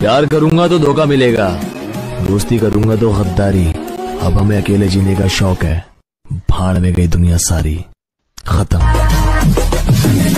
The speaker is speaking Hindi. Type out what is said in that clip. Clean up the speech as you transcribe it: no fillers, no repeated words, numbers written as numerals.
प्यार करूंगा तो धोखा मिलेगा, दोस्ती करूंगा तो गद्दारी। अब हमें अकेले जीने का शौक है, भाड़ में गई दुनिया सारी, खत्म।